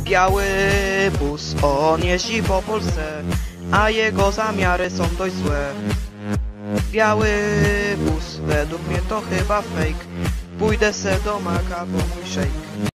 Biały bus, on jeździ po Polsce, a jego zamiary są dość złe. Biały bus, według mnie to chyba fake. Pójdę se do Maka, bo mój szejk